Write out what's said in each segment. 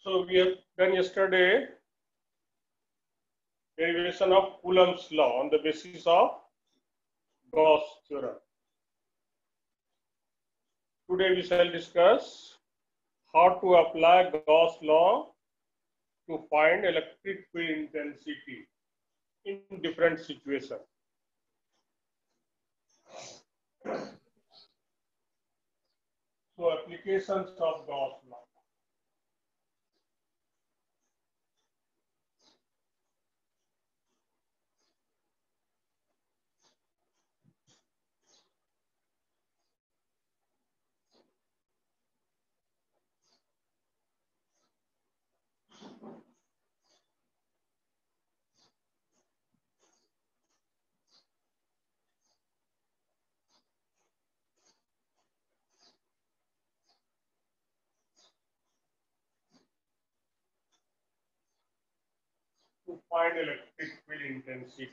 So we have done yesterday derivation of Coulomb's law on the basis of Gauss theorem. Today we shall discuss how to apply Gauss law to find electric field intensity in different situations. So applications of Gauss law. To find electric field intensity.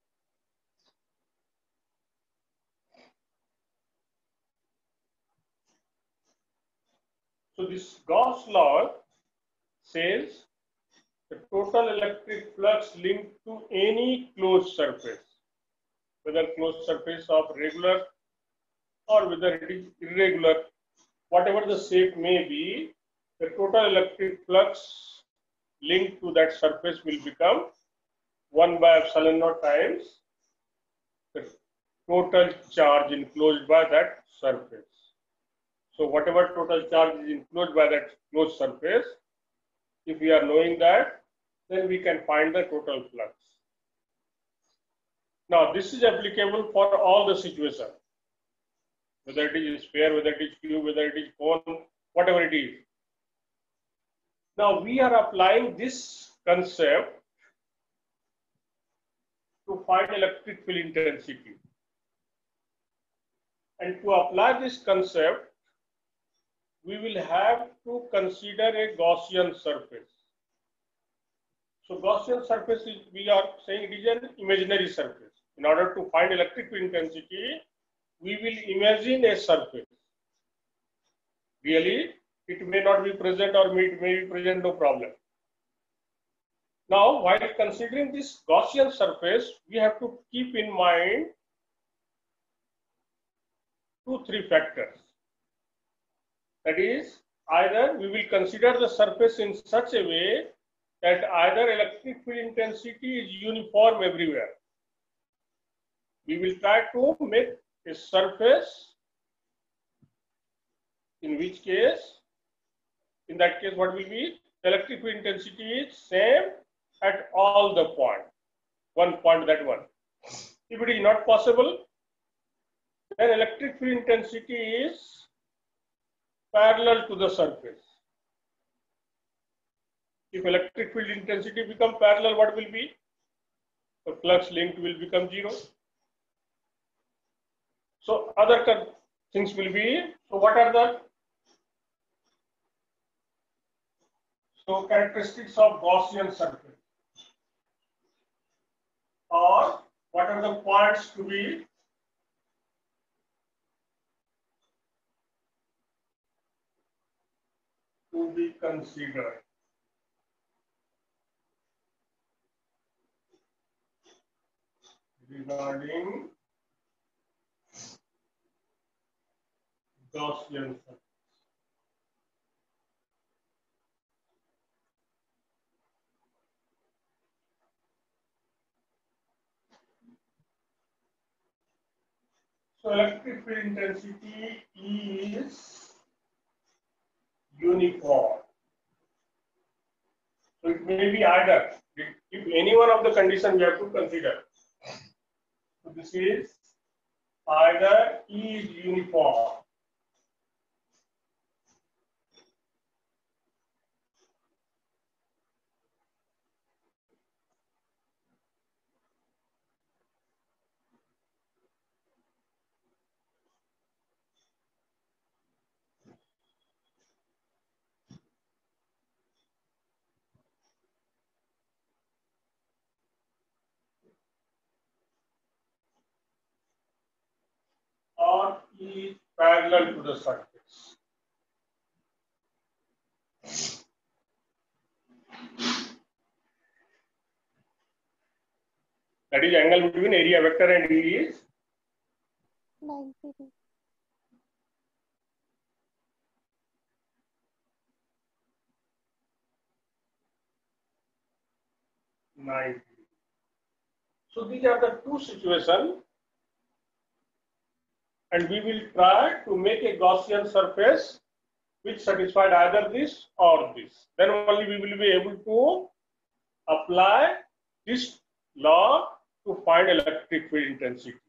So this Gauss law says the total electric flux linked to any closed surface, whether closed surface of regular or whether it is irregular, whatever the shape may be, the total electric flux linked to that surface will become 1 by epsilon naught times the total charge enclosed by that surface. So whatever total charge is enclosed by that closed surface, if we are knowing that, then we can find the total flux. Now this is applicable for all the situations, whether it is sphere, whether it is cube, whether it is cone, whatever it is. Now we are applying this concept to find electric field intensity. And to apply this concept, we will have to consider a Gaussian surface. So Gaussian surface is, we are saying it is an imaginary surface. In order to find electric field intensity, we will imagine a surface. Really, it may not be present or it may be present, no problem. Now, while considering this Gaussian surface, we have to keep in mind 2-3 factors. That is, either we will consider the surface in such a way that either electric field intensity is uniform everywhere. We will try to make a surface in which case, in that case, what will be? Electric field intensity is same at all the points. One point, that one. If it is not possible, then electric field intensity is parallel to the surface. If electric field intensity become parallel, what will be? The flux linked will become 0. So other things will be, so what are the characteristics of Gaussian surface? Or what are the points to be considered? Regarding Gaussian surface. So electric field intensity is uniform. So it may be either, if any one of the conditions we have to consider. So this is either E is uniform or is parallel to the surface. That is angle between area vector and E is 90 degrees. 90. So these are the two situations, and we will try to make a Gaussian surface which satisfied either this or this. Then only we will be able to apply this law to find electric field intensity.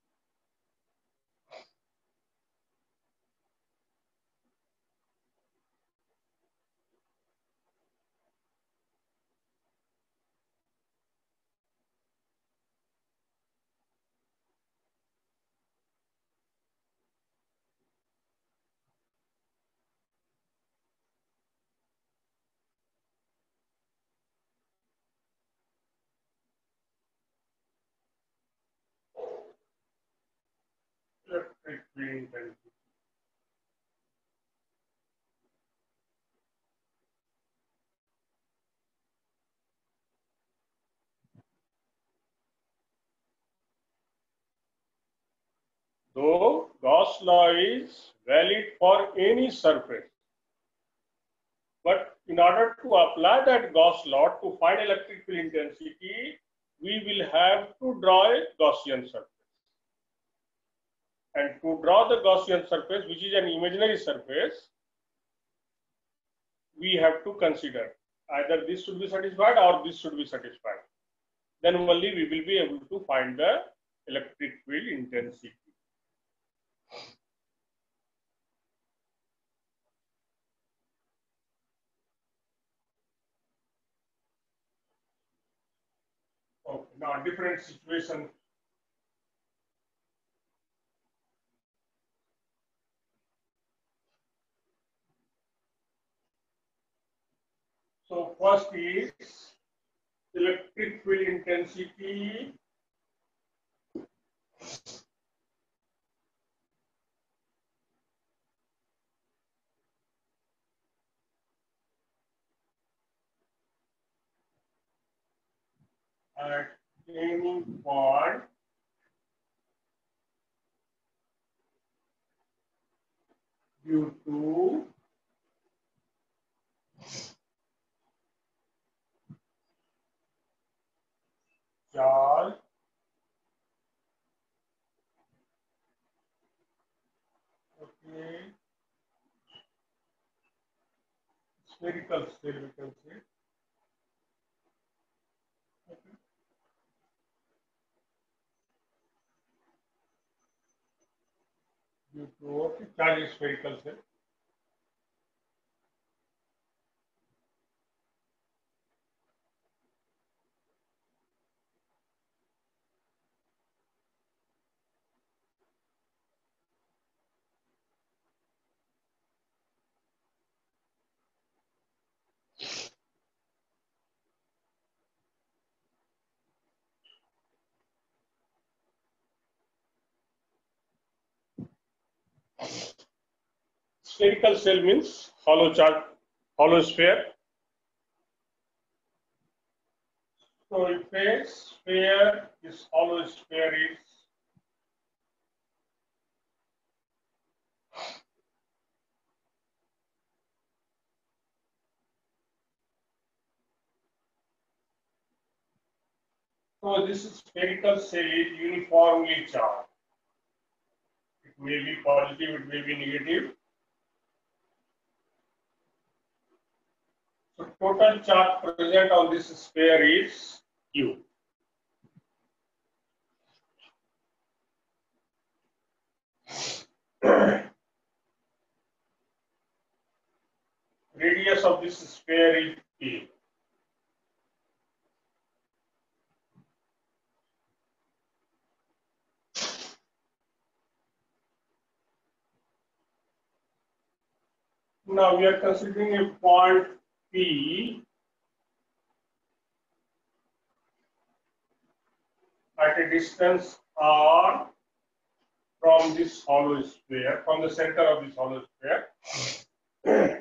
Electric field intensity. Though Gauss law is valid for any surface, but in order to apply that Gauss law to find electric field intensity, we will have to draw a Gaussian surface. And to draw the Gaussian surface, which is an imaginary surface, we have to consider either this should be satisfied or this should be satisfied. Then only we will be able to find the electric field intensity. Okay, now different situation. So first is electric field intensity at any point due to charge spherical cell, we can say. Okay. Due to charge spherical cell. Spherical cell means hollow charge, hollow sphere. So if a sphere is hollow sphere is so this spherical cell is uniformly charged. It may be positive, it may be negative. So total charge present on this sphere is Q. Radius of this sphere is P. Now we are considering a point P at a distance R from this hollow sphere, from the center of this hollow sphere.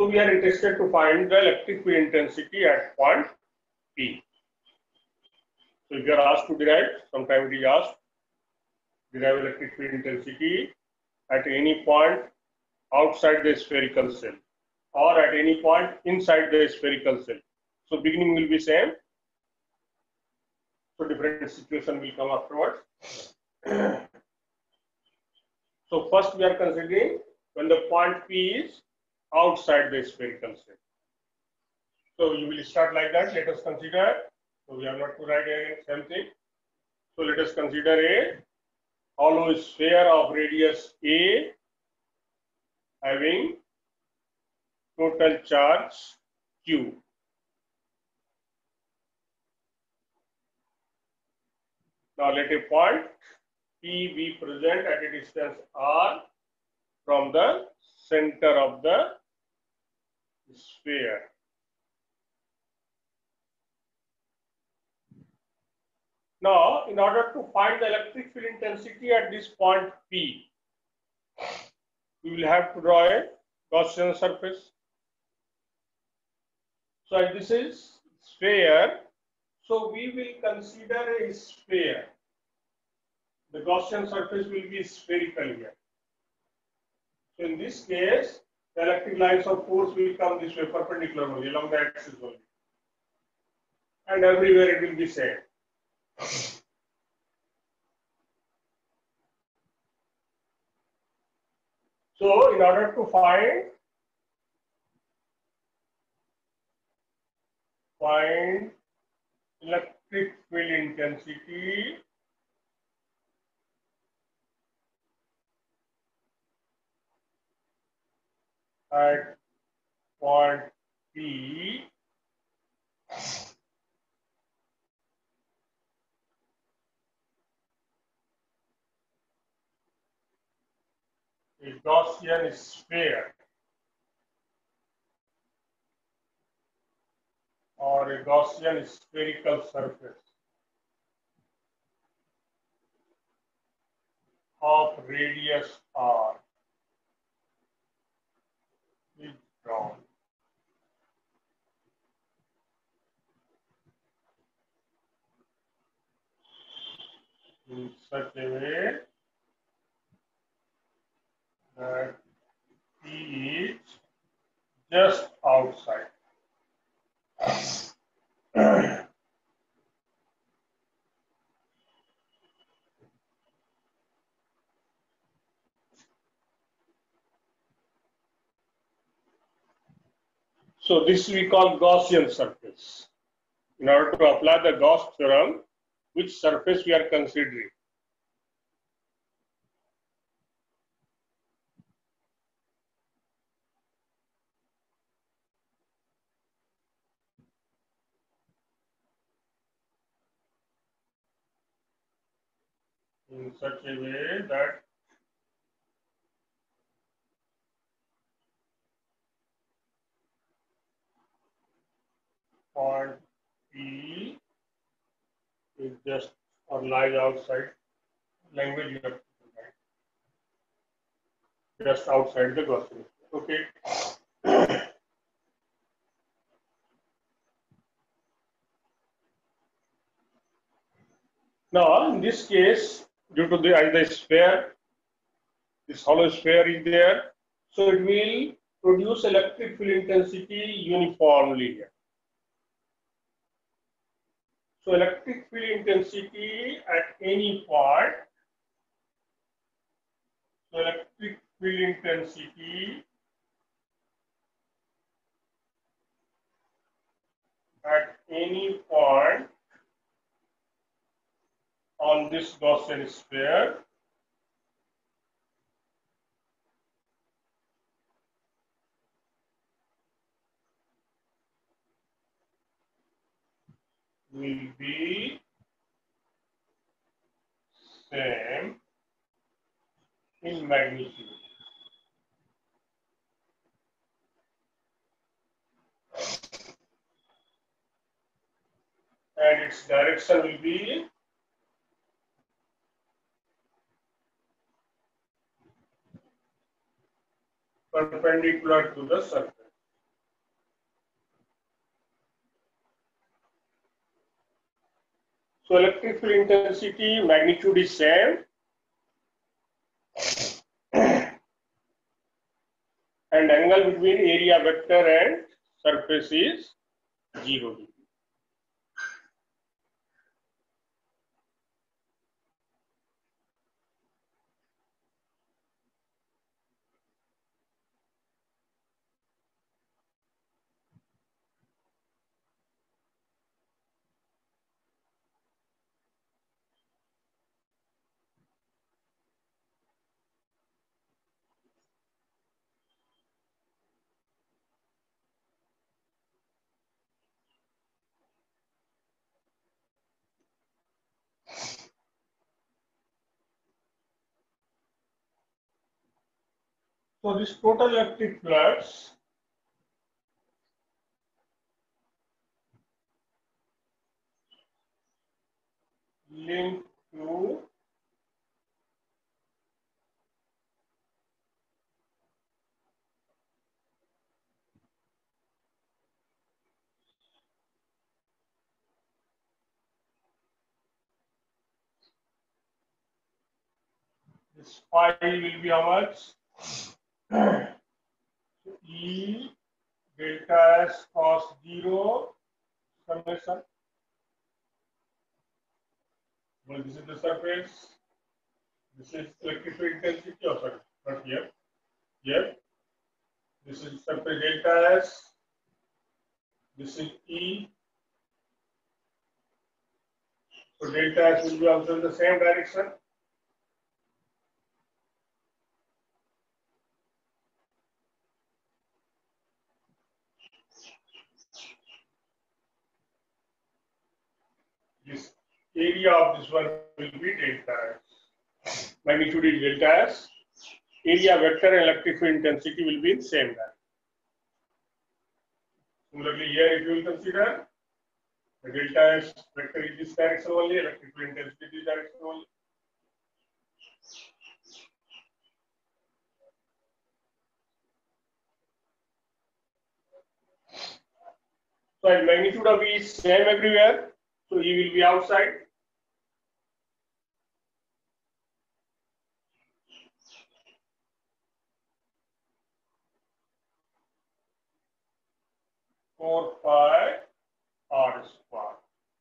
So we are interested to find the electric field intensity at point P. So if you are asked to derive, sometime it is asked, derive electric field intensity at any point outside the spherical cell or at any point inside the spherical cell. So beginning will be same. So different situation will come afterwards. So first we are considering when the point P is outside the spherical cell. So you will start like that. Let us consider. So we have not to write again same thing. So let us consider a hollow sphere of radius A having total charge Q. Now let a point P be present at a distance R from the center of the sphere. Now, in order to find the electric field intensity at this point P, we will have to draw a Gaussian surface. So this is sphere. So we will consider a sphere. The Gaussian surface will be spherical here. So in this case, the electric lines of force will come this way, perpendicular only, along the axis only. And everywhere it will be same. So in order to find electric field intensity at point P, a Gaussian sphere or a Gaussian spherical surface of radius R is drawn. In such a way that P is just outside. So this we call Gaussian surface. In order to apply the Gauss theorem, which surface we are considering? In such a way that point P is just or lies outside. Language you have to write. Just outside the Gaussian. Okay. Now, in this case, due to the sphere, this hollow sphere is there, so it will produce electric field intensity uniformly here. So electric field intensity at any point, so electric field intensity at any point on this Gaussian sphere will be same in magnitude. And its direction will be perpendicular to the surface. So electric field intensity magnitude is same, and angle between area vector and surface is 0 degree. So this total electric flux linked to this phi will be how much? E delta S cos 0 summation. Well, this is the surface. This is electric field intensity. Oh, sorry, not here. Here. This is surface delta S. This is E. So delta S will be also in the same direction. This area of this one will be delta S. Magnitude is delta S. Area vector and electric field intensity will be in same direction. Similarly, here if you will consider the delta S vector is this direction only, electric field intensity this direction only. So and magnitude of E is same everywhere. So E will be outside. Four pi R square.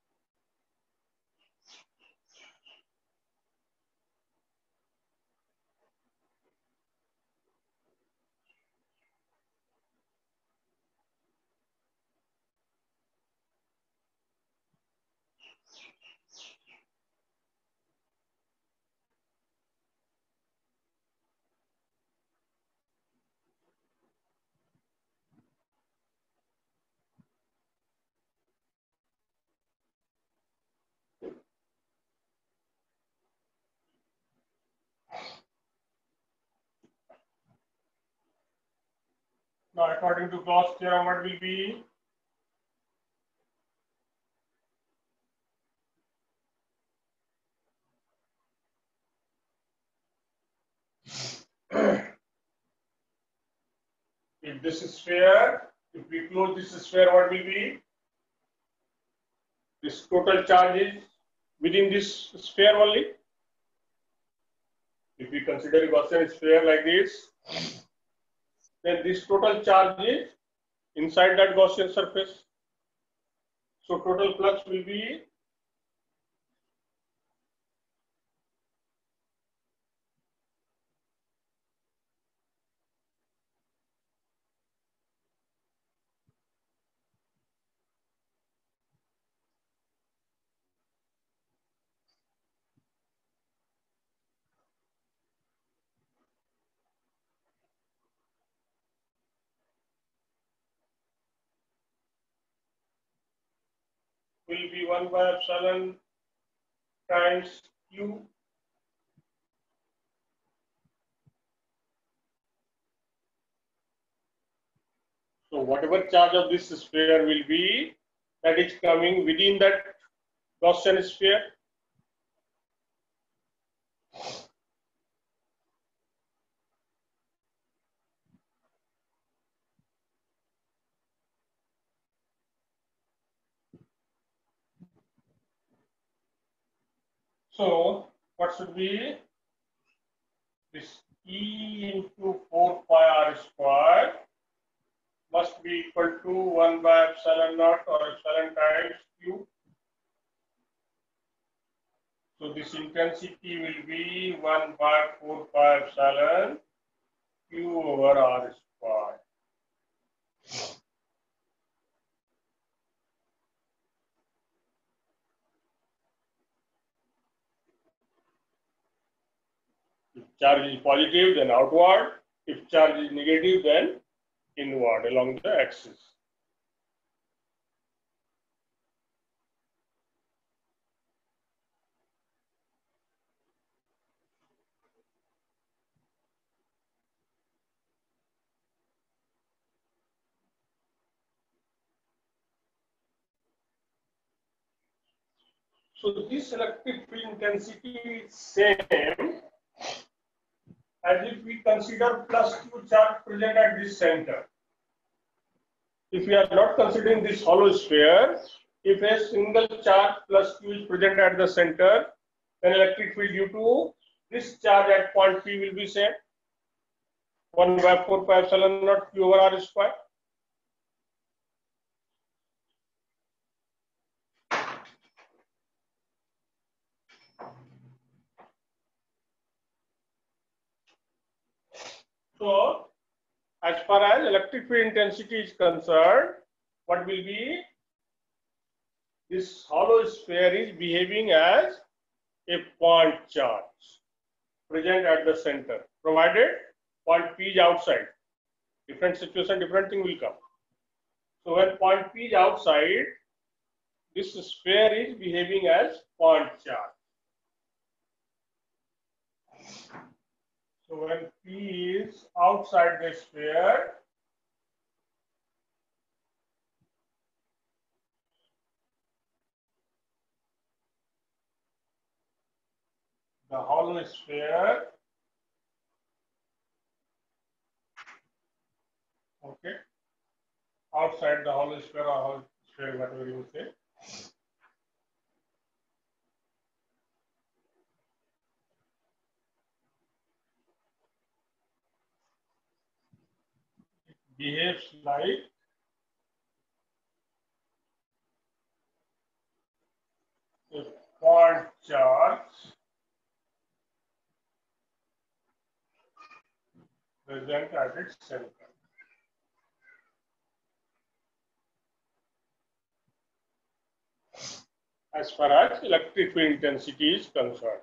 Now, according to Gauss theorem, what will be? If this is sphere, if we close this sphere, what will be? This total charge is within this sphere only. If we consider a Gaussian sphere like this, then this total charge is inside that Gaussian surface. So total flux will be will be 1 by epsilon times Q. So whatever charge of this sphere will be, that is coming within that Gaussian sphere. So what should be this E into 4 pi r square must be equal to 1 by epsilon naught or epsilon times Q. So this intensity will be 1 by 4 pi epsilon Q over r square. If charge is positive, then outward. If charge is negative, then inward along the axis. So this electric field intensity is same as if we consider plus Q charge present at this center. If we are not considering this hollow sphere, if a single charge plus Q is present at the center, then electric field due to this charge at point P will be same 1 by 4 pi epsilon naught Q over r square. So as far as electric field intensity is concerned, what will be this hollow sphere is behaving as a point charge present at the center, provided point P is outside. Different situation, different thing will come. So when point P is outside, this sphere is behaving as point charge. So when P is outside the sphere, the hollow sphere, okay, outside the hollow sphere or hollow sphere, whatever you say, it behaves like a point charge present at its center. As far as electric field intensity is concerned.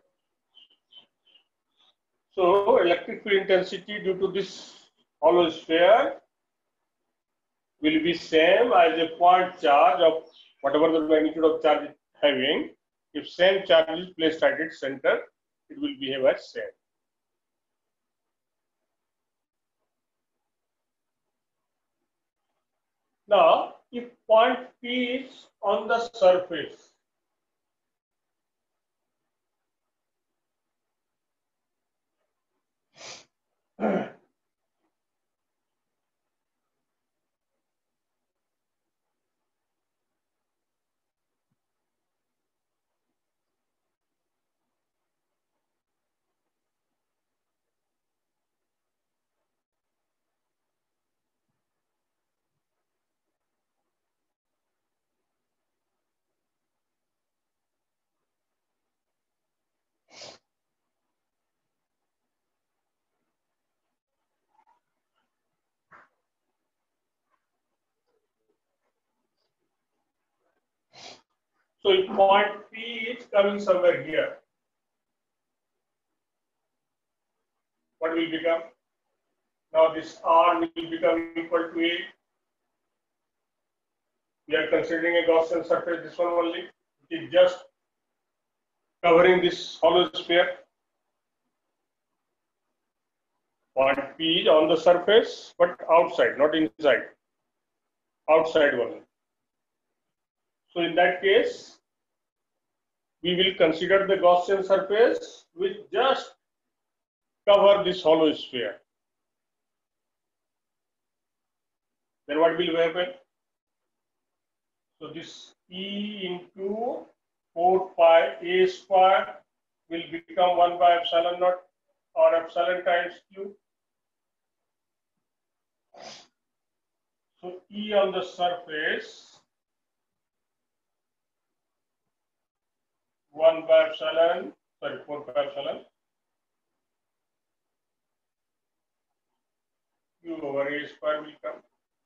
So electric field intensity due to this hollow sphere will be same as a point charge of whatever the magnitude of charge is having. If same charge is placed at its center, it will behave as same. Now, if point P is on the surface, so if point P is coming somewhere here, what will become? Now this R will become equal to A. We are considering a Gaussian surface, this one only. It is just covering this hollow sphere. Point P is on the surface, but outside, not inside. Outside only. So in that case, we will consider the Gaussian surface which just cover this hollow sphere. Then what will happen? So this E into 4 pi A square will become 1 by epsilon naught or epsilon times q. So E on the surface 4 pi epsilon q over a square will come.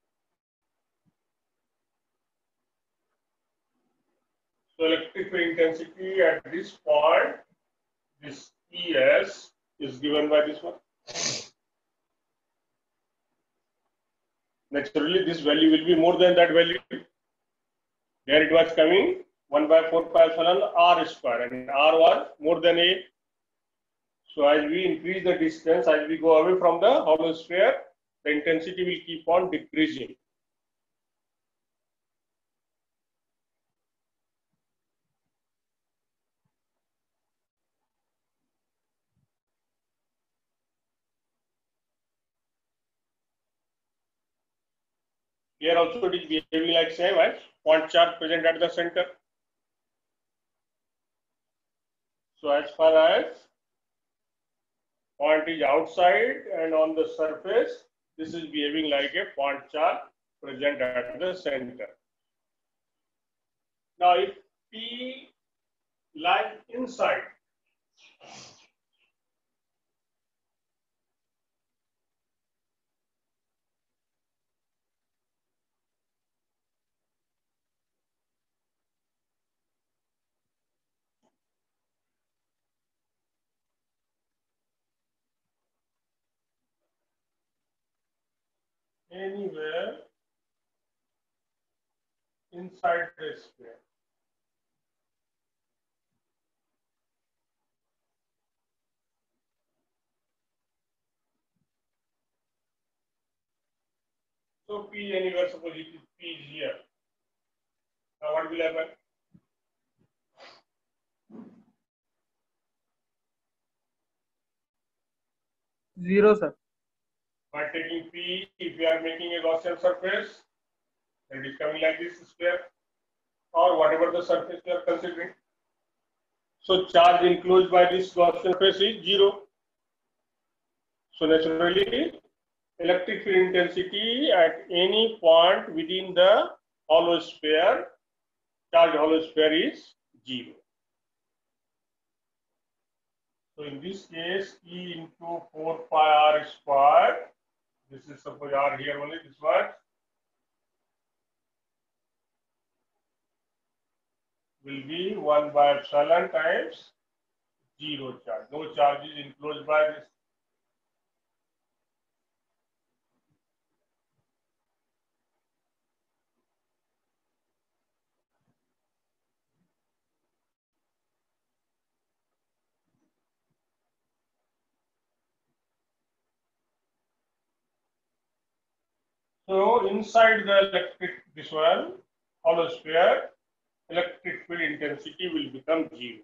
So electric field intensity at this point, this ES is given by this one. Naturally, this value will be more than that value. There it was coming 1 by 4 pi epsilon r square, and r was more than a. So as we increase the distance, as we go away from the hollow sphere, the intensity will keep on decreasing. Here also it is behaving like same as point charge present at the center. So as far as point is outside and on the surface, this is behaving like a point charge present at the center. Now if P lies inside, anywhere inside the sphere, so P anywhere, suppose it is P is here. Now what will happen? Zero, sir. By taking P, if we are making a Gaussian surface, it is coming like this sphere, or whatever the surface we are considering. So charge enclosed by this Gaussian surface is 0. So naturally, electric field intensity at any point within the hollow sphere, charged hollow sphere is 0. So in this case, E into 4 pi r square, this is suppose r here only, this one will be 1 by epsilon times 0 charge. No charge is enclosed by this. So inside the electric, this one, hollow sphere, electric field intensity will become 0.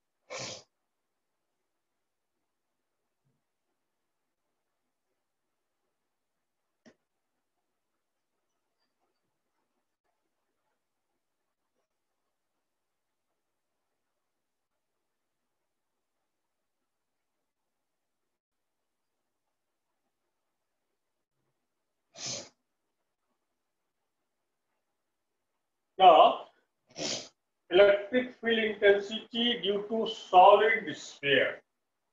Now, electric field intensity due to solid sphere.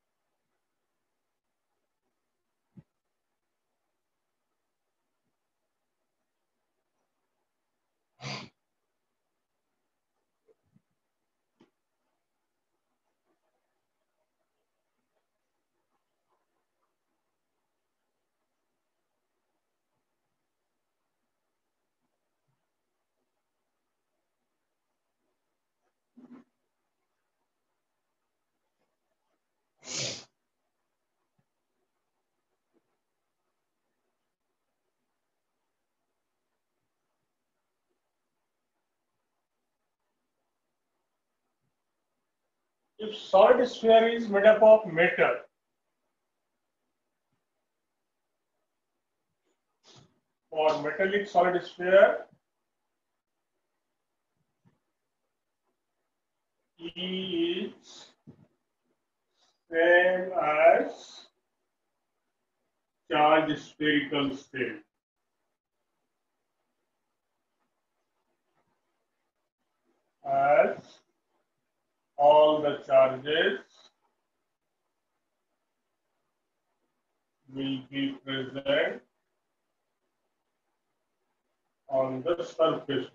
If solid sphere is made up of metal, for metallic solid sphere, E is same as charge spherical shell. As all the charges will be present on the surface.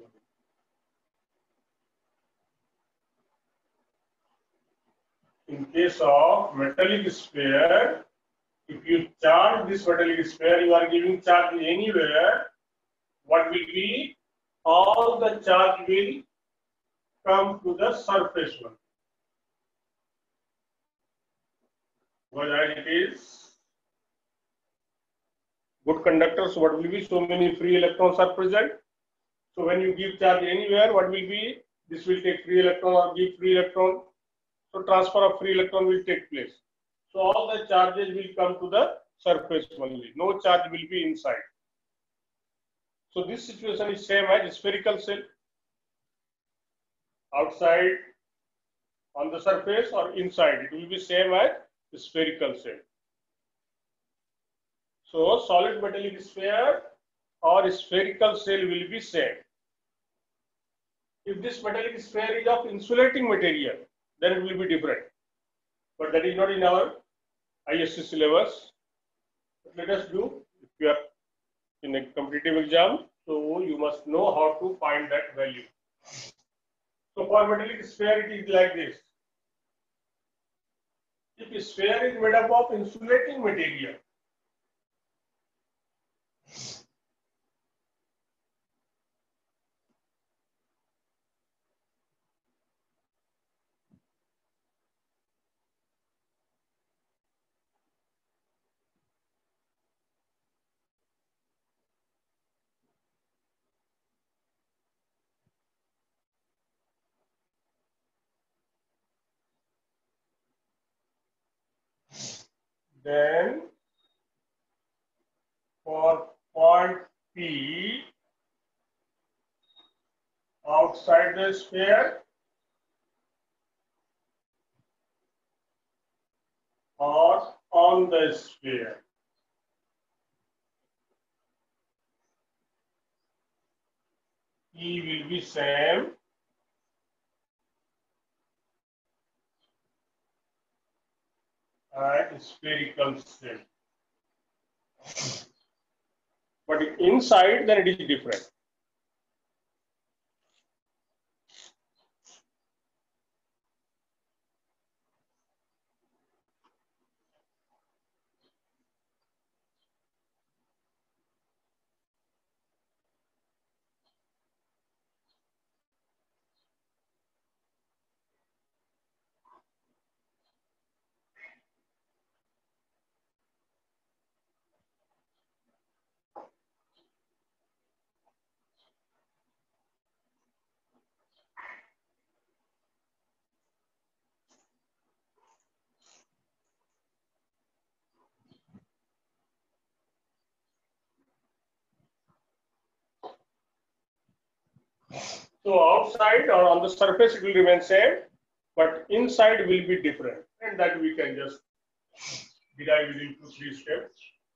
In case of metallic sphere, if you charge this metallic sphere, you are giving charge anywhere, what will be? All the charge will come to the surface one. Whether it is good conductors, what will be? So many free electrons are present. So when you give charge anywhere, what will be? This will take free electron or give free electron. So transfer of free electron will take place. So all the charges will come to the surface only. No charge will be inside. So this situation is same as spherical shell. Outside, on the surface, or inside, it will be same as spherical shell. So solid metallic sphere or spherical shell will be same. If this metallic sphere is of insulating material, then it will be different. But that is not in our ISC syllabus. But let us do. If you are in a competitive exam, so you must know how to find that value. So for metallic sphere, it is like this. If a sphere is made up of insulating material, then for point P outside the sphere or on the sphere, E will be same as spherical shell. But inside, then it is different. So outside or on the surface it will remain same, but inside will be different, and that we can just derive it into 3 steps.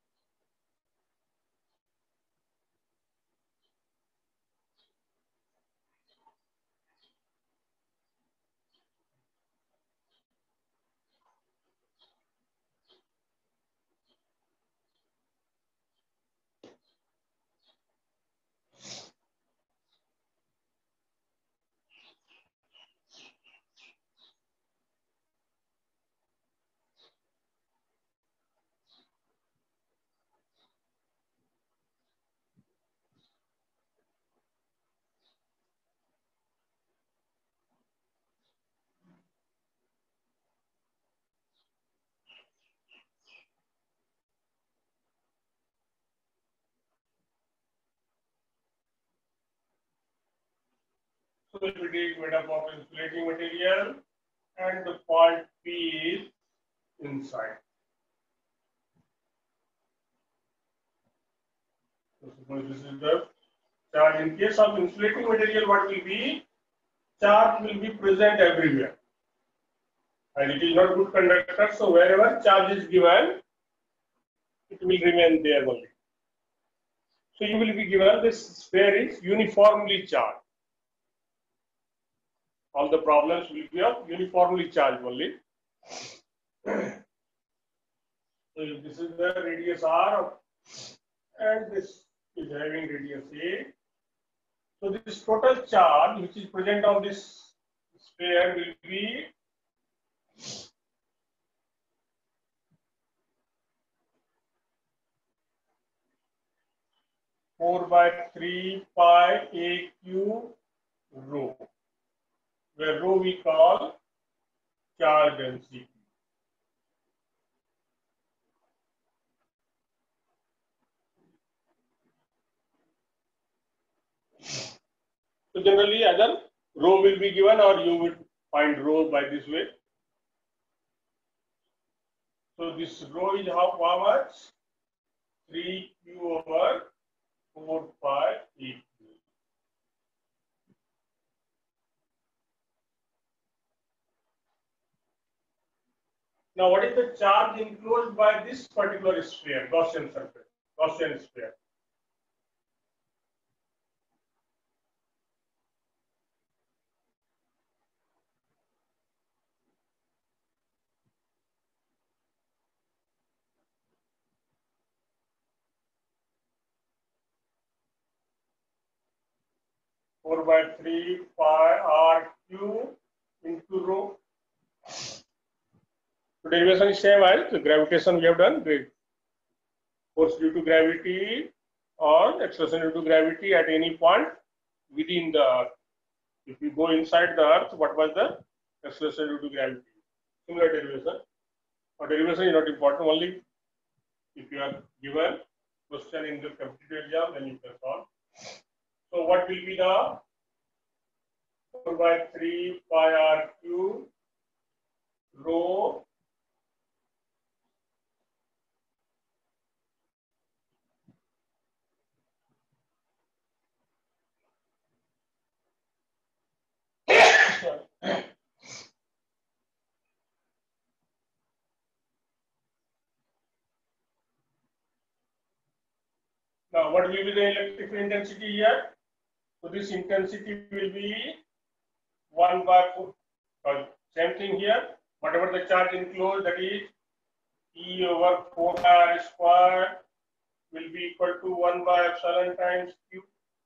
So if it is made up of insulating material and the point P is inside. So suppose this is the charge. In case of insulating material, what will be? Charge will be present everywhere. and it is not good conductor, so wherever charge is given, it will remain there only. So you will be given this sphere is uniformly charged. All the problems will be of uniformly charged only. So this is the radius R, and this is having radius A. So this total charge which is present on this sphere will be 4/3 pi AQ rho, where rho we call charge density. So generally either rho will be given or you will find rho by this way. So this rho is how much? 3Q over 4 pi AQ. Now what is the charge enclosed by this particular sphere, Gaussian surface, Gaussian sphere? Four by 3 pi RQ into rho. So derivation is same as the gravitation we have done. The force due to gravity or acceleration due to gravity at any point within the Earth. If you go inside the Earth, what was the acceleration due to gravity? Similar derivation. Or derivation is not important, only if you are given question in the competitive exam, then you can solve. So what will be the 4/3 pi RQ rho Now, what will be the electrical intensity here? So this intensity will be 1/4. Same thing here. Whatever the charge enclosed, that is E over 4 pi R square will be equal to 1 by epsilon times Q.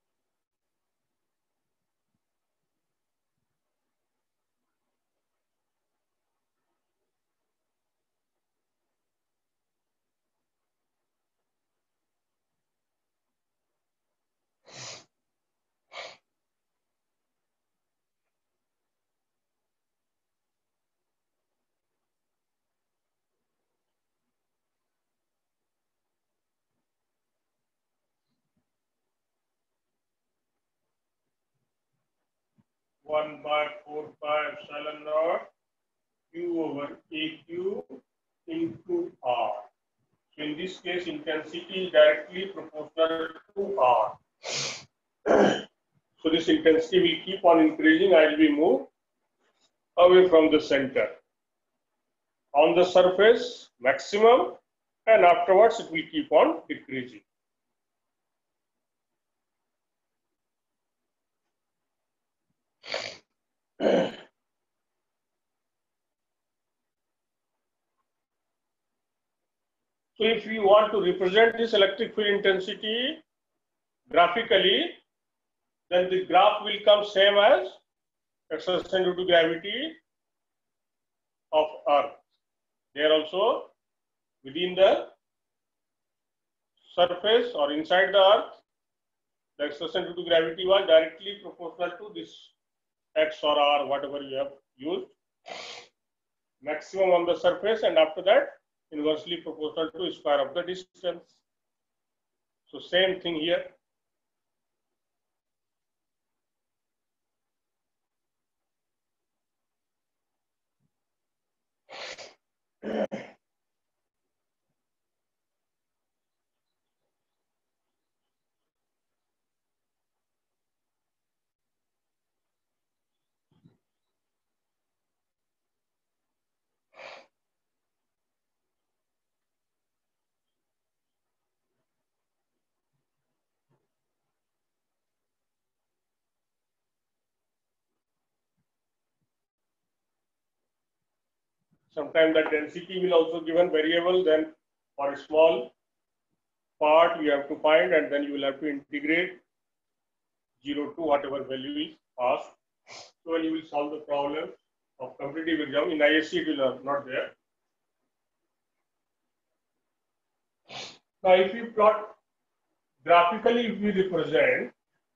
One by 4 pi epsilon naught Q over AQ into R. So in this case, intensity is directly proportional to R. So this intensity will keep on increasing as we move away from the center. On the surface, maximum, and afterwards it will keep on decreasing. So if we want to represent this electric field intensity graphically, then the graph will come same as acceleration due to gravity of Earth. There also, within the surface or inside the Earth, the acceleration due to gravity was directly proportional to this X or R, whatever you have used. Maximum on the surface, and after that, inversely proportional to square of the distance. So same thing here. Sometimes the density will also given variable. Then for a small part you have to find, and then you will have to integrate 0 to whatever value is asked. So when you will solve the problem of competitive exam in ISC, it will not there. Now, if you plot graphically, if we represent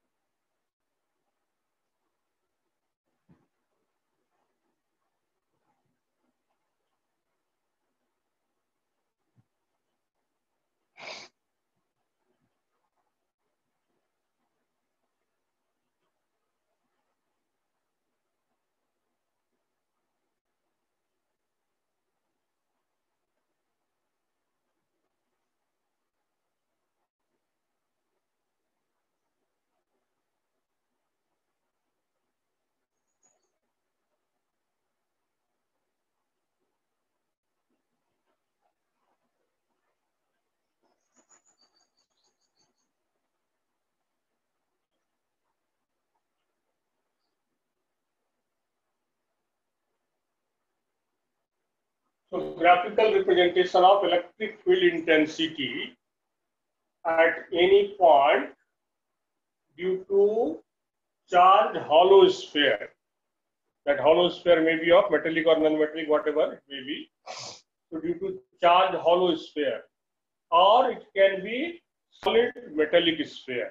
so graphical representation of electric field intensity at any point due to charged hollow sphere. That hollow sphere may be of metallic or non-metallic, whatever it may be. So due to charged hollow sphere, or it can be solid metallic sphere.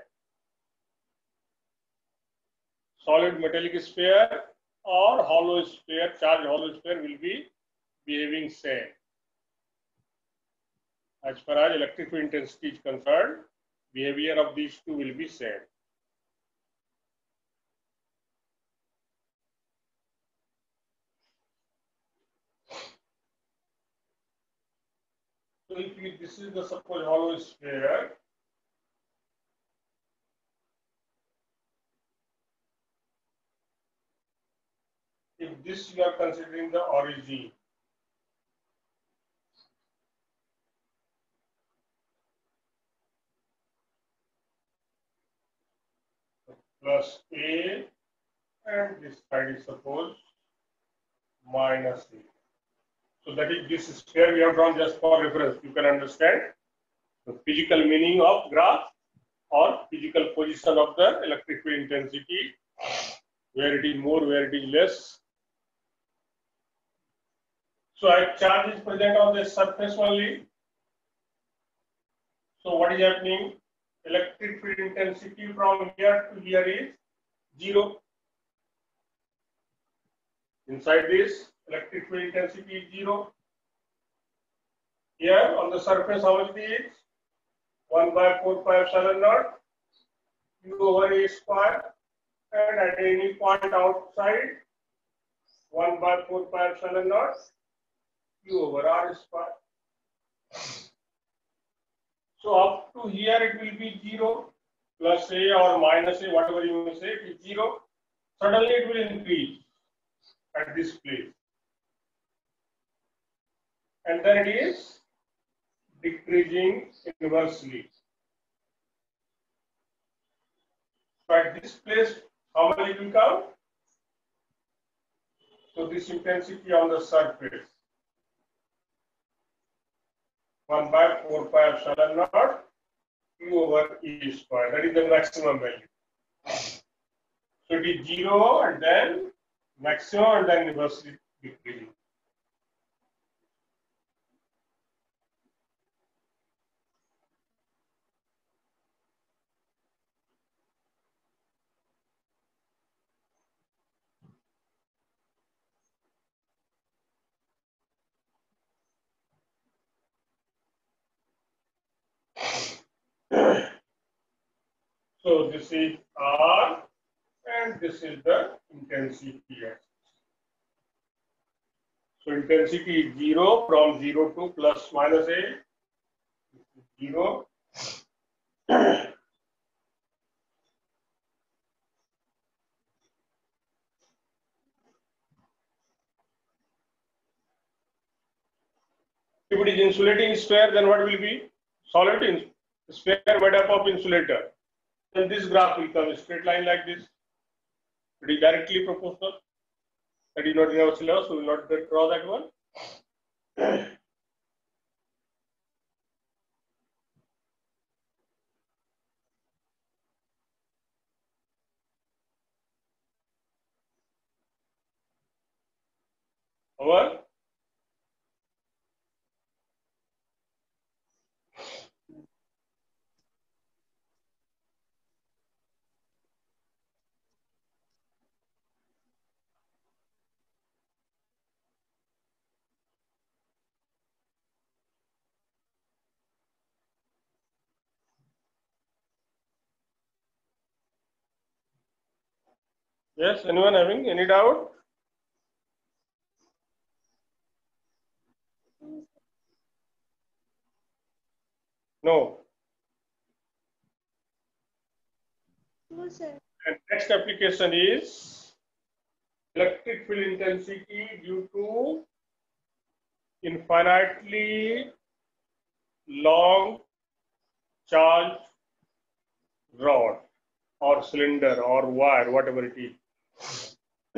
Solid metallic sphere or hollow sphere, charged hollow sphere will be behaving same. As far as electric field intensity is concerned, behavior of these two will be same. So if this is the suppose hollow sphere, if this you are considering the origin, plus A, and this side is suppose minus A. So that is this sphere we have drawn just for reference. You can understand the physical meaning of graph or physical position of the electric field intensity, where it is more, where it is less. So a charge is present on the surface only. So what is happening? Electric field intensity from here to here is 0. Inside this, electric field intensity is 0. Here on the surface, how much it is? 1 by 4 pi epsilon naught Q over A square, and at any point outside, 1 by 4 pi epsilon naught Q over R square. So up to here it will be 0, plus A or minus A, whatever you may say, it is 0. Suddenly it will increase at this place. And then it is decreasing inversely. So at this place, how much it will come? So this intensity on the surface, 1 by 4 pi epsilon naught Q over E square. That is the maximum value. So it is 0 and then maximum and then inversely decreasing. So this is R and this is the intensity axis. So intensity is 0 from 0 to plus minus A. 0. If it is insulating sphere, then what will be? Solid sphere made up of insulator. Then this graph will come a straight line like this. It is directly proportional. That is not in our syllabus, so we will not draw that one. Over. Yes, anyone having any doubt? No. No, sir. And next application is electric field intensity due to infinitely long charged rod or cylinder or wire, whatever it is.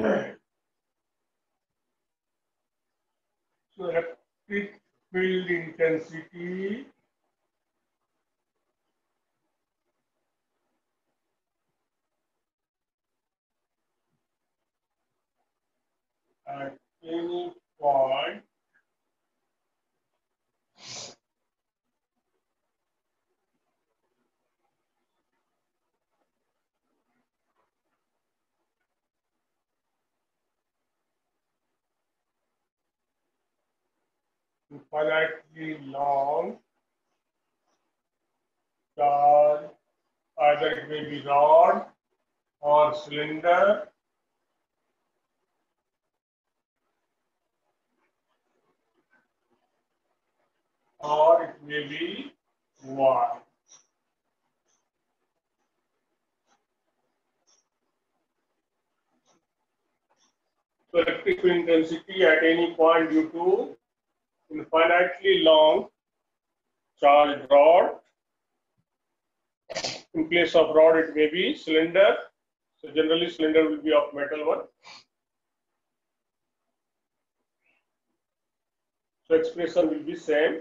So electric field intensity at any point infinitely long charge, either it may be rod or cylinder or it may be wire. So electric field intensity at any point due to infinitely long charged rod. In place of rod, it may be cylinder. So generally, cylinder will be of metal one. So expression will be same.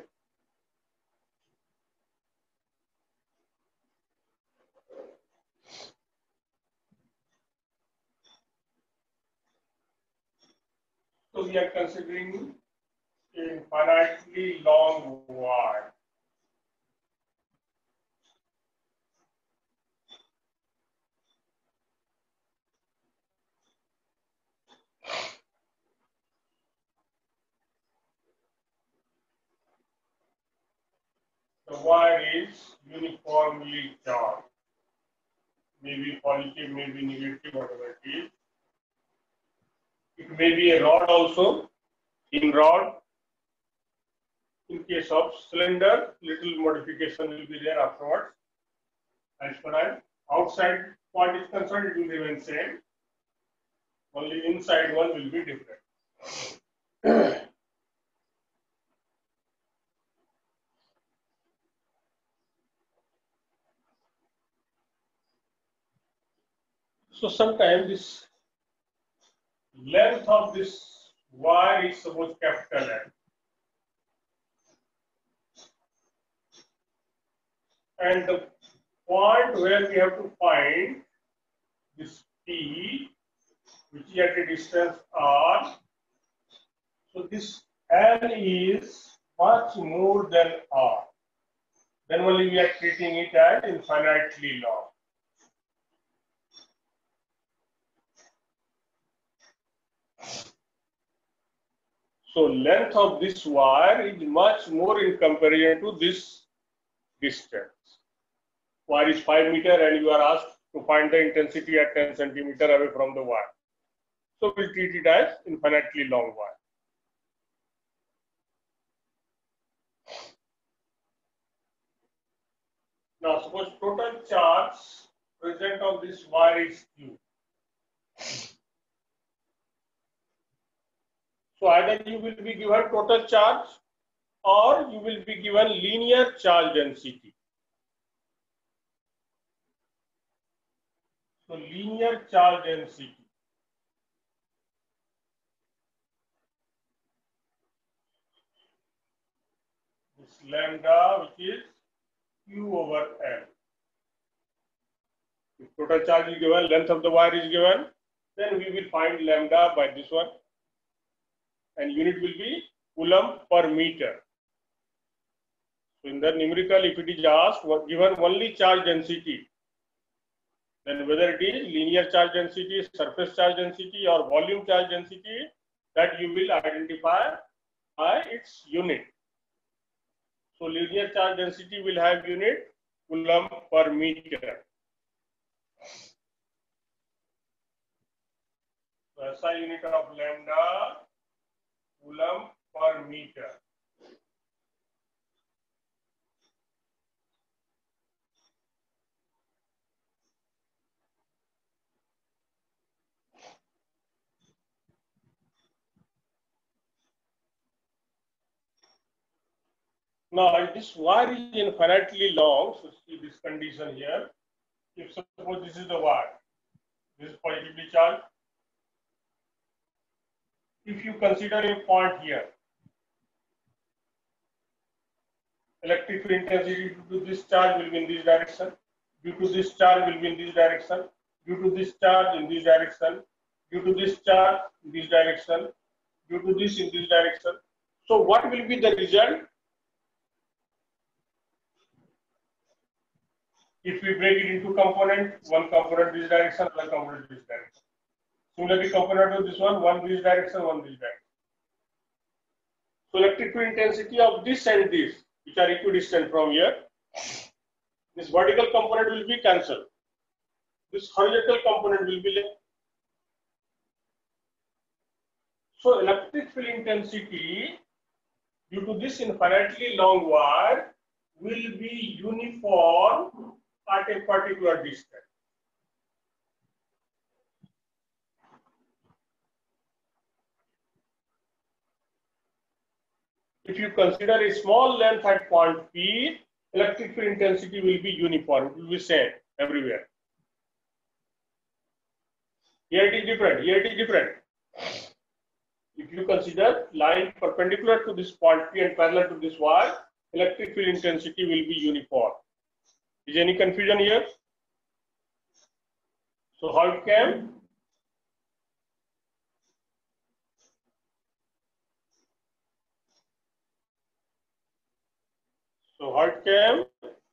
So we are considering infinitely long wire. The wire is uniformly charged. Maybe positive, maybe negative, whatever it is. It may be a rod also. In rod, in case of cylinder, little modification will be there afterwards. As far as outside part is concerned, it will remain same. Only inside one will be different. So sometimes this length of this wire is suppose capital N. And the point where we have to find this P, which is at a distance R. So this N is much more than R. Then only we are treating it as infinitely long. So length of this wire is much more in comparison to this distance. Wire is 5 meters and you are asked to find the intensity at 10 centimeters away from the wire. So we'll treat it as infinitely long wire. Now suppose total charge present on this wire is Q. So either you will be given total charge or you will be given linear charge density. So linear charge density. lambda, which is Q over L. If total charge is given, length of the wire is given, then we will find lambda by this one, and unit will be coulomb per meter. So in the numerical, if it is asked, given only charge density, then whether it is linear charge density, surface charge density, or volume charge density, that you will identify by its unit. So linear charge density will have unit coulomb per meter. So SI unit of lambda, coulomb per meter. Now, if this wire is infinitely long, so see this condition here. If suppose this is the wire, this is positively charged. If you consider a point here, electric field intensity due to this charge will be in this direction, due to this charge will be in this direction, due to this charge in this direction, due to this charge in this direction, due to this in this direction. So what will be the result? If we break it into component, one component this direction, other component this direction. Similarly, component of this one this direction, one this direction. So electric field intensity of this and this, which are equidistant from here, this vertical component will be cancelled. This horizontal component will be left. So electric field intensity due to this infinitely long wire will be uniform at a particular distance. If you consider a small length at point P, electric field intensity will be uniform, it will be same everywhere. Here it is different, here it is different. If you consider line perpendicular to this point P and parallel to this wire, electric field intensity will be uniform. Is any confusion here? So how it came? So how it came?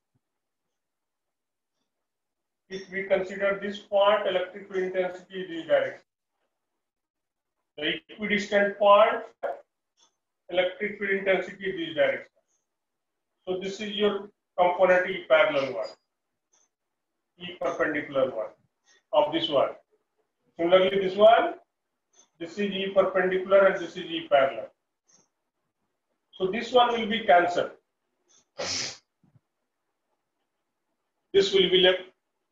If we consider this point, electric field intensity is this direction. The equidistant point, electric field intensity is this direction. So this is your component E parallel one, E perpendicular one of this one. Similarly, this one, this is E perpendicular and this is E parallel. So this one will be cancelled. This will be left.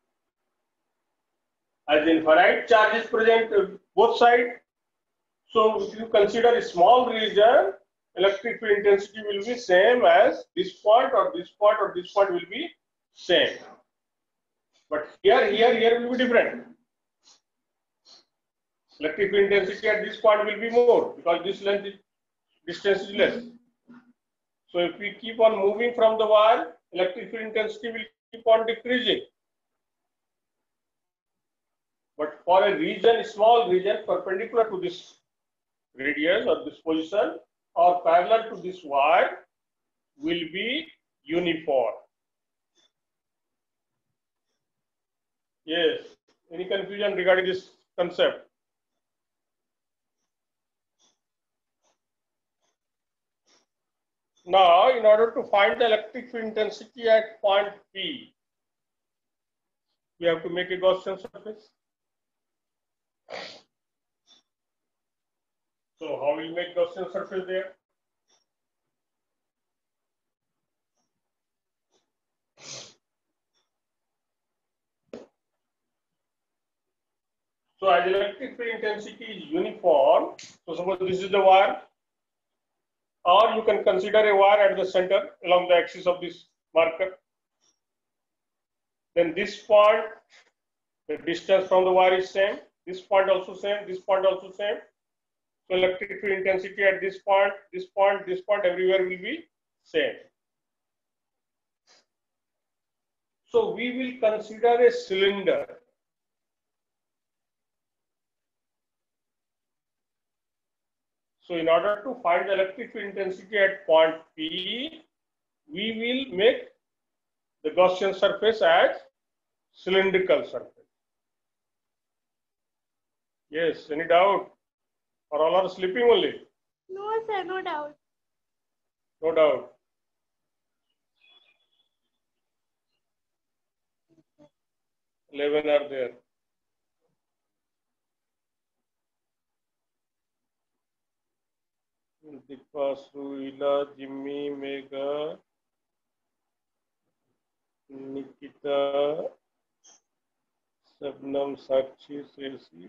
As infinite charge is present both sides. So if you consider a small region, electric field intensity will be same as this point or this point or this point will be same. But here will be different. Electric field intensity at this point will be more because this distance is less. So if we keep on moving from the wire, electric field intensity will keep on decreasing. But for a region, a small region perpendicular to this radius or this position or parallel to this wire will be uniform. Yes. Any confusion regarding this concept? Now, in order to find the electric field intensity at point P, we have to make a Gaussian surface. So, how will we make Gaussian surface there? So, as electric field intensity is uniform, so suppose this is the wire, or you can consider a wire at the center along the axis of this marker. Then this point, the distance from the wire is same. This point also same. This point also same. So electric field intensity at this point, everywhere will be same. So we will consider a cylinder. So in order to find the electric field intensity at point P, we will make the Gaussian surface as cylindrical surface. Yes, any doubt? Or all are sleeping only? No, sir, no doubt. No doubt. Eleven are there. Deepa, Suila, Jimmy, Mega, Nikita, Sabnam, Sakshi, Sesi.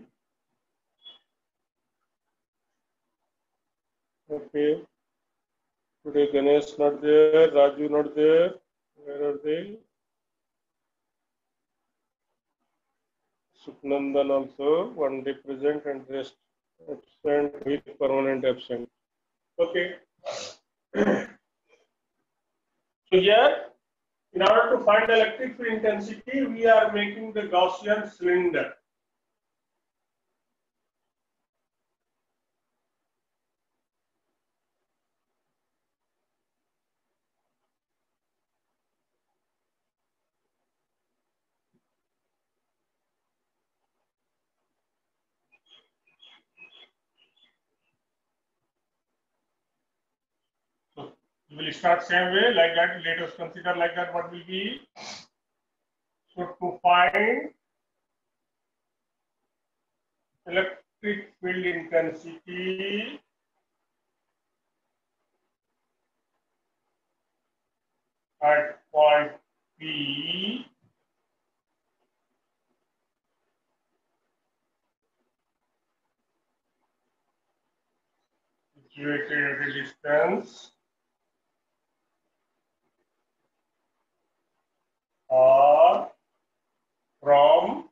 Okay. Today Ganesh not there, Raju not there. Where are they? Suknandan also, one day present and rest absent with permanent absent. Okay. So here, in order to find the electric field intensity, we are making the Gaussian cylinder. So we will start same way like that. Let us consider like that. What will be? So to find electric field intensity at point P, situated at a distance or from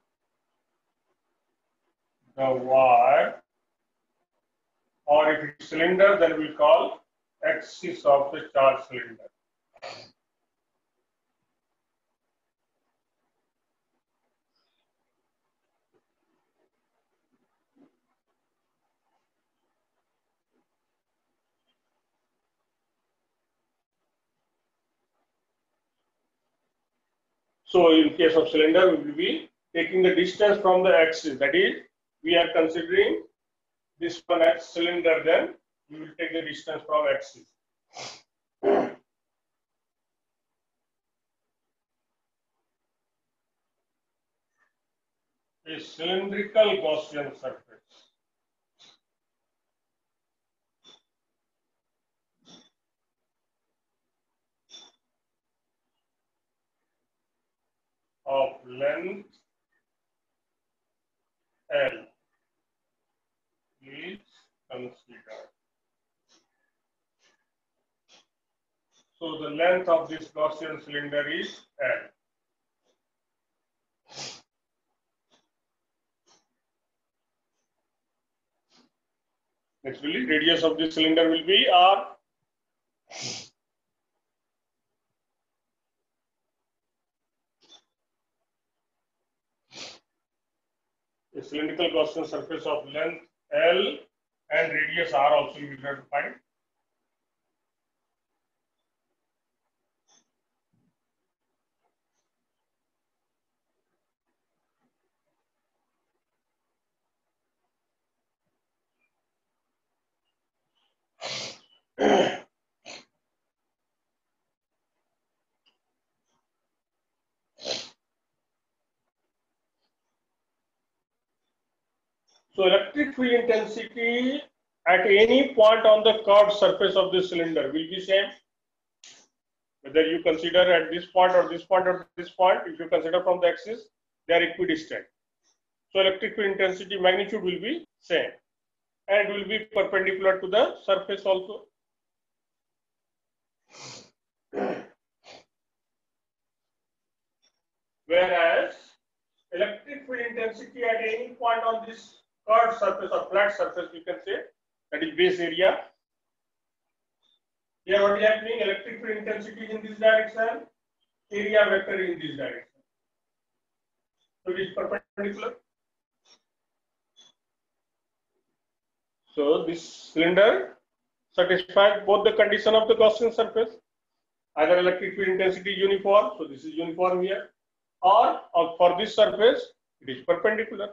the wire, or if it's cylinder, then we call axis of the charge cylinder. So in case of cylinder, we will be taking the distance from the axis. That is, we are considering this one as cylinder, then we will take the distance from axis. A cylindrical Gaussian surface of length L is considered. So the length of this Gaussian cylinder is L. Next will be radius of this cylinder will be R. A cylindrical Gaussian surface of length L and radius R also we will have to find. So electric field intensity at any point on the curved surface of the cylinder will be same. Whether you consider at this point or this point or this point, if you consider from the axis, they are equidistant. So electric field intensity magnitude will be same and will be perpendicular to the surface also. Whereas electric field intensity at any point on this curved surface or flat surface, we can say, that is base area. Here what is happening? Electric field intensity is in this direction. area vector in this direction. So it is perpendicular. So this cylinder satisfies both the condition of the Gaussian surface. Either electric field intensity is uniform, so this is uniform here, or for this surface it is perpendicular.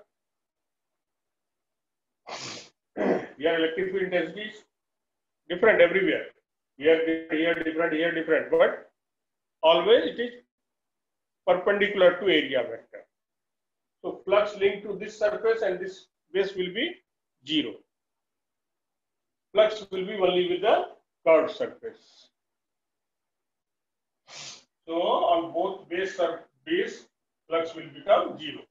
Here electric field intensity is different everywhere. Here different, but always it is perpendicular to area vector. So flux linked to this surface and this base will be 0. Flux will be only with the curved surface. So on both base, flux will become 0.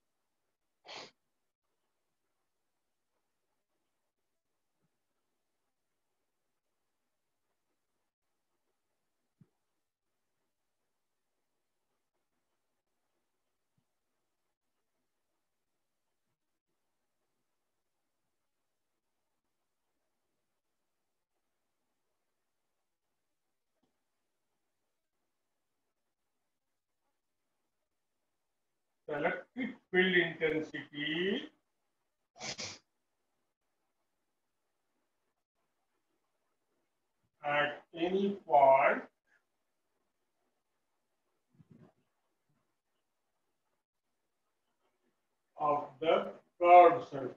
The electric field intensity at any point of the curved surface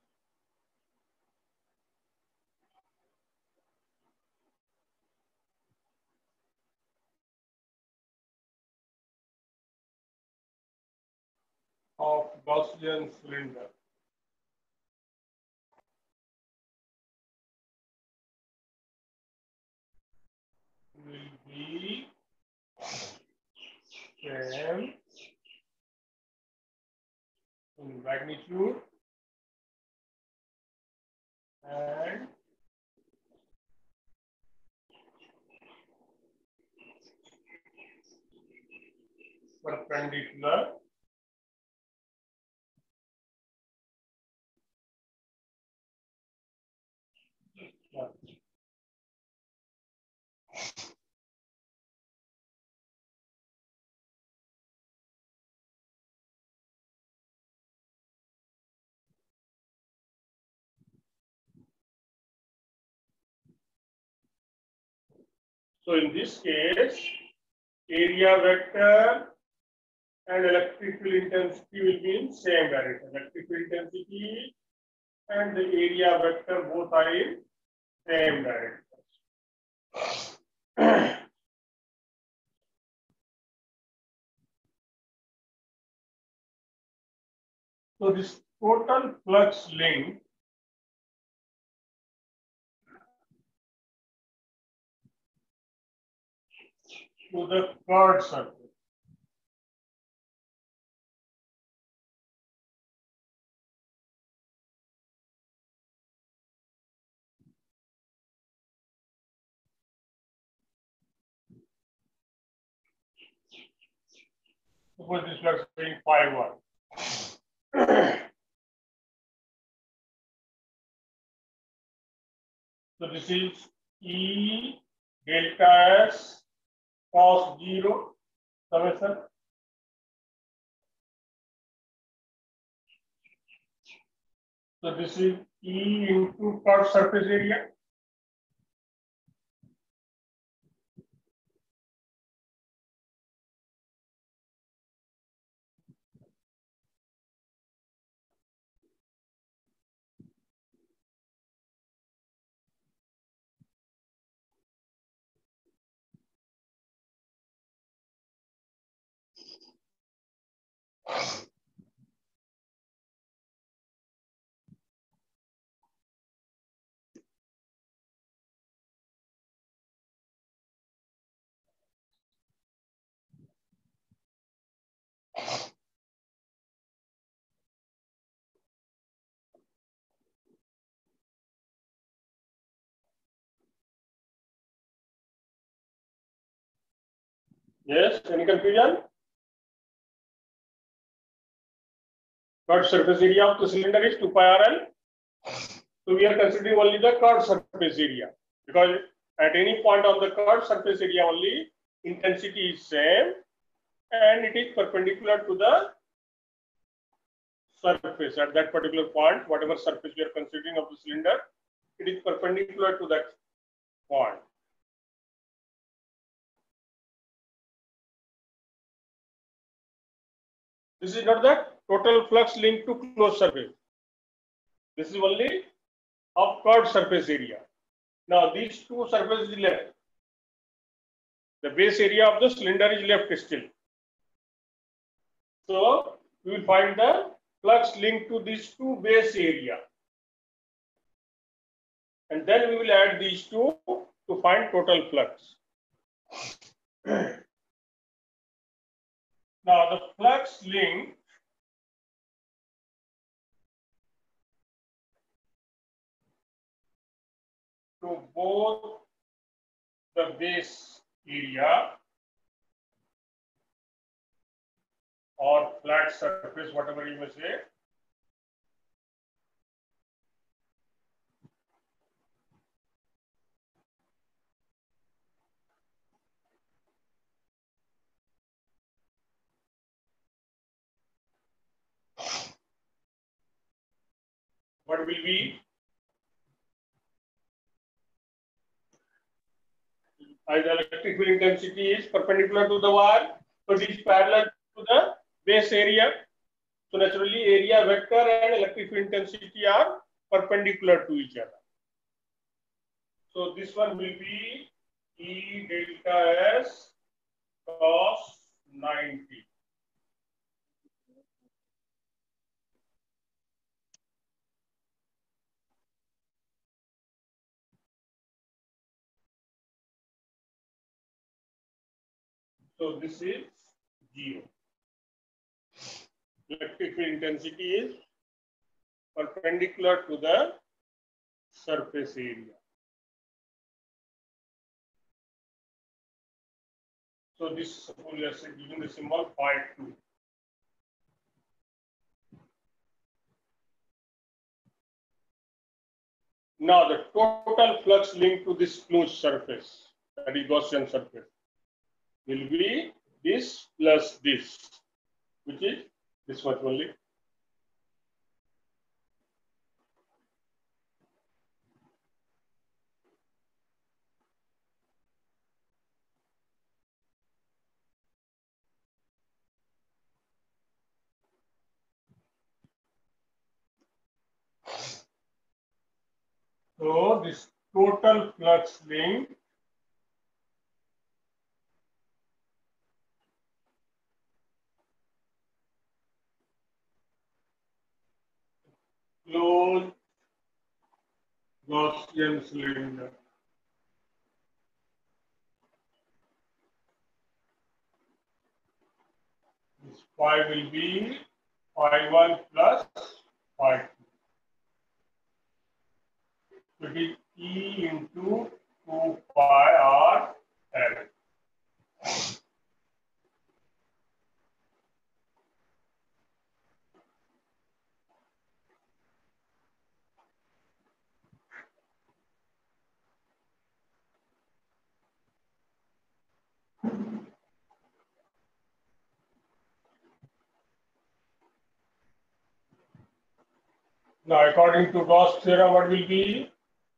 of Gaussian cylinder will be same in magnitude and perpendicular So in this case, area vector and electric field intensity will be in same direction. Electric field intensity and the area vector both are in same direction. So this total flux link to the curved surface suppose this flux being phi1. So this is E delta S cos 0 summation. So this is E into curved surface area. Yes, any confusion? Curved surface area of the cylinder is 2 pi RL. So we are considering only the curved surface area because at any point on the curved surface area only intensity is same and it is perpendicular to the surface at that particular point. Whatever surface we are considering of the cylinder, it is perpendicular to that point. This is not the total flux linked to closed surface. This is only of curved surface area. Now these two surfaces left. The base area of the cylinder is left still. So we will find the flux linked to these two base area. And then we will add these two to find total flux. Now the flux linked to both the base area or flat surface, whatever you may say, what will be? As the electric field intensity is perpendicular to the wire, so it is parallel to the base area. So naturally, area vector and electric field intensity are perpendicular to each other. So this one will be E delta S cos 90. So this is 0. Electric field intensity is perpendicular to the surface area. So this suppose we are using the symbol phi 2. Now the total flux linked to this closed surface, that is Gaussian surface, will be this plus this, which is this much only. So this total flux linked closed Gaussian cylinder this phi will be phi 1 plus phi 2. It is E into 2 pi r L. Now, according to Gauss theorem, what will be?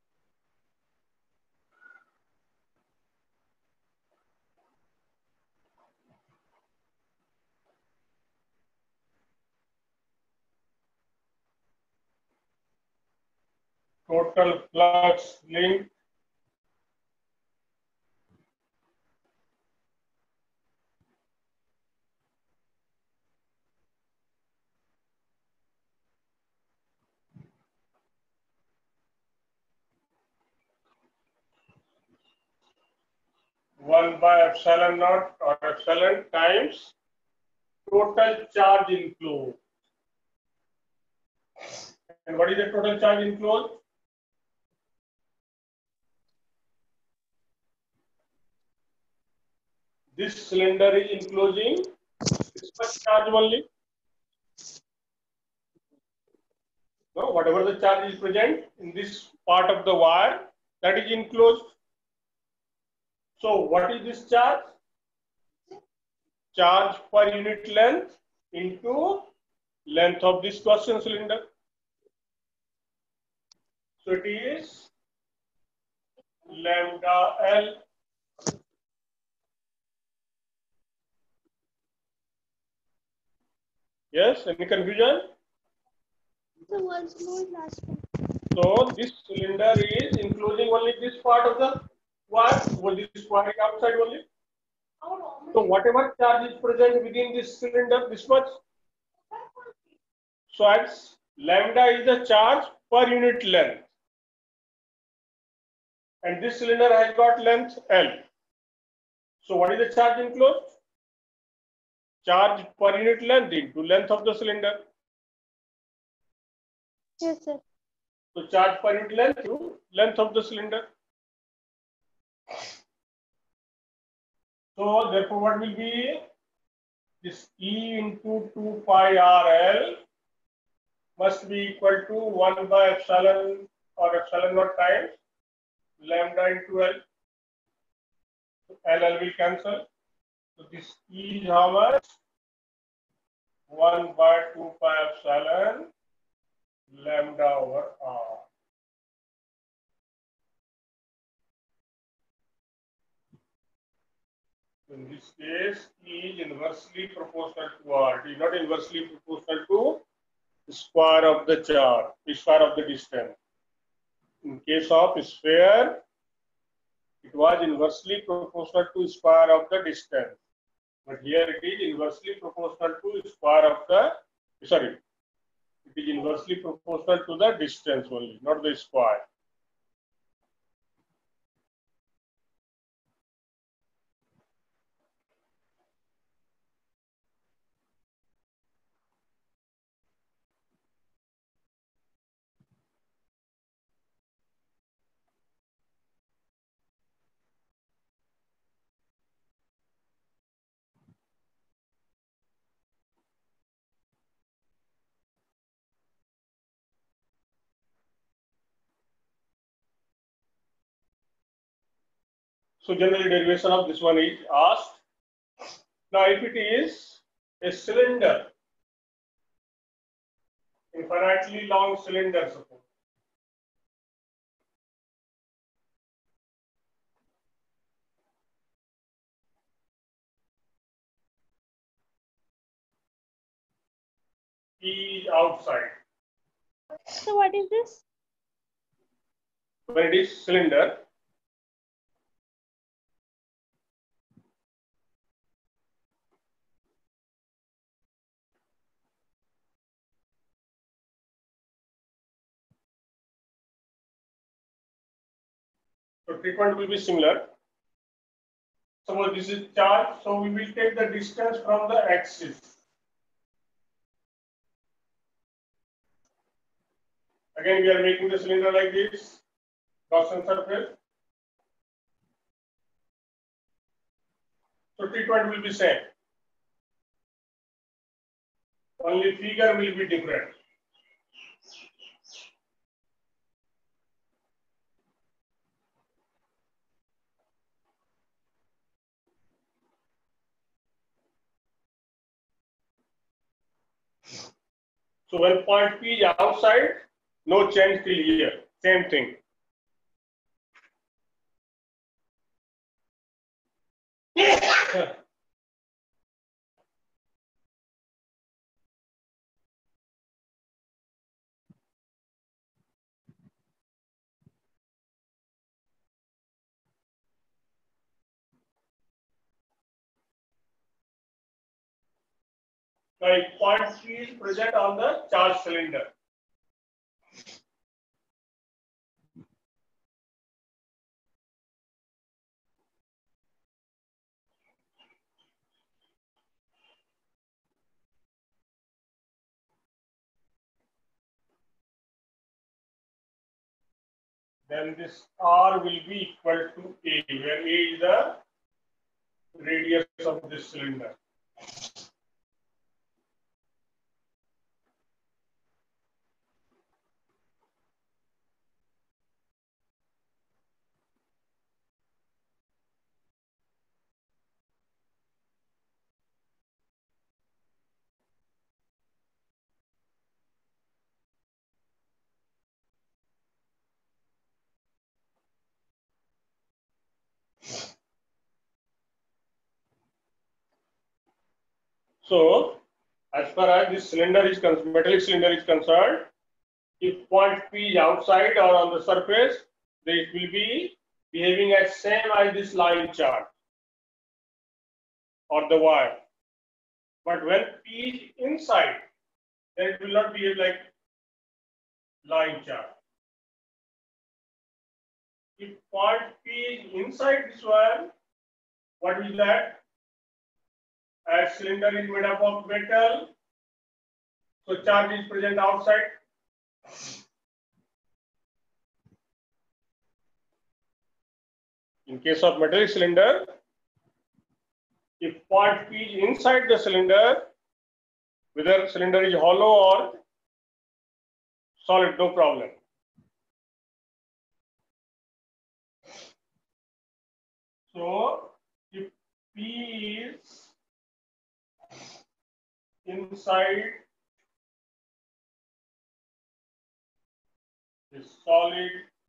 Total flux linked one by epsilon naught or epsilon times total charge enclosed. And what is the total charge enclosed? This cylinder is enclosing this much charge only. No, whatever the charge is present in this part of the wire, that is enclosed. So what is this charge? charge per unit length into length of this Gaussian cylinder. So it is lambda L. Yes, any confusion? So once more last one. So this cylinder is enclosing only this part of the square, well, this square is outside only. So whatever charge is present within this cylinder, this much. So as lambda is the charge per unit length. And this cylinder has got length L. So what is the charge enclosed? Charge per unit length into length of the cylinder. Yes, sir. So charge per unit length to length of the cylinder. So therefore what will be this E into 2 pi RL must be equal to 1 by epsilon or epsilon naught times lambda into L. So L will cancel. So this E is how much? 1 by 2 pi epsilon lambda over R. In this case, E is inversely proportional to R. It is not inversely proportional to the square of the charge, the square of the distance. In case of sphere, it was inversely proportional to square of the distance. But here it is inversely proportional to square of the, sorry, it is inversely proportional to the distance only, not the square. So general derivation of this one is asked. Now if it is a cylinder, infinitely long cylinder suppose, P is outside. So what is this? When it is cylinder, so treatment will be similar. Suppose this is charge, so we will take the distance from the axis. Again, we are making the cylinder like this, Gaussian surface. So treatment will be same. Only figure will be different. So when point P is outside, no change till here. Same thing. Like point P is present on the charge cylinder. Then this R will be equal to A, where A is the radius of this cylinder. So, as far as this cylinder is concerned, metallic cylinder is concerned, if point P is outside or on the surface, then it will be behaving as same as this line charge or the wire. But when P is inside, then it will not behave like line charge. If point P is inside this wire, what is that? As cylinder is made up of metal, so charge is present outside. In case of metallic cylinder, if point P is inside the cylinder, whether cylinder is hollow or solid, no problem. So, if P is inside a solid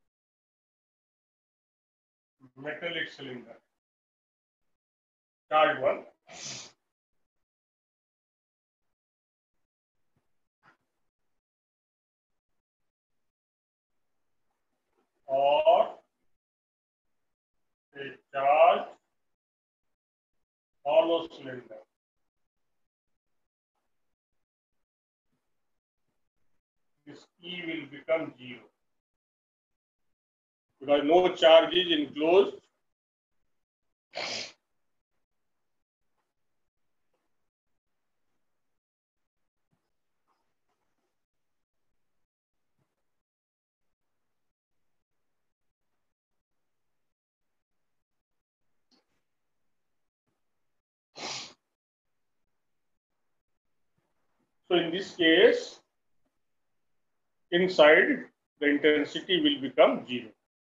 metallic cylinder, charged one, or a charged hollow cylinder. This E will become 0 because no charge is enclosed. So in this case, inside the intensity will become 0.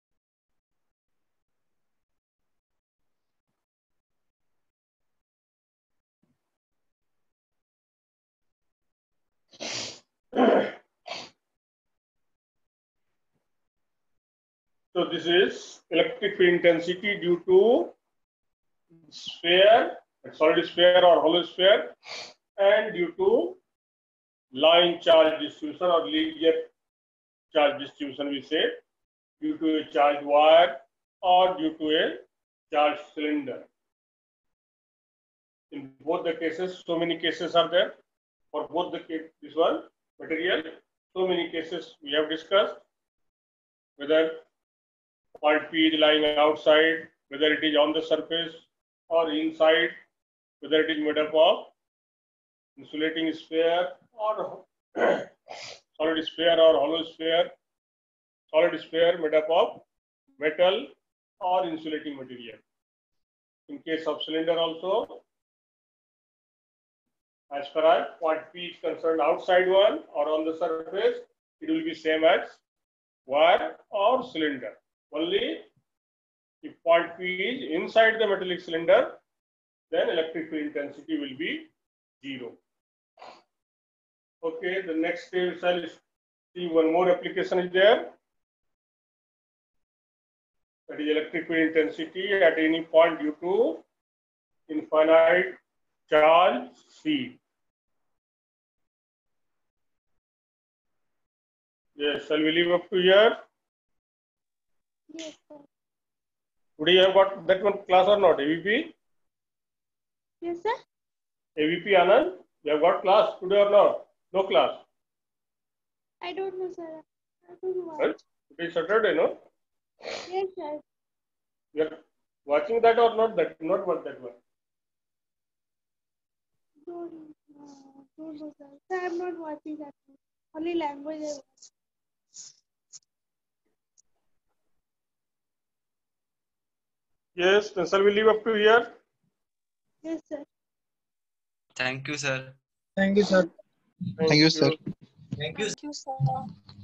So this is electric field intensity due to sphere, solid sphere or hollow sphere, and due to line charge distribution or linear charge distribution, we say, due to a charged wire or due to a charged cylinder. In both the cases, so many cases are there. For both the case, this one material, so many cases we have discussed, whether point P is lying outside, whether it is on the surface or inside, whether it is made up of insulating sphere or solid sphere or hollow sphere, solid sphere made up of metal or insulating material. In case of cylinder also, as far as point P is concerned, outside one or on the surface, it will be same as wire or cylinder. Only if point P is inside the metallic cylinder, then electric field intensity will be 0. Okay, the next we shall see one more application is there. That is electric field intensity at any point due to infinite charge C. Yes, shall we leave up to here? Yes, sir. Today you have got that one class or not? AVP? Yes, sir. AVP Anand? You have got class today or not? No class. I don't know, sir. I don't know. Well, it is Saturday, no? Yes, sir. You are watching that or not? That not what that one. Don't know, sir. Sir, I'm not watching that one. Only language I watch. Yes, then shall we leave up to here? Yes, sir. Thank you, sir. Thank you, sir. Thank you, sir. Thank you. Thank you, sir.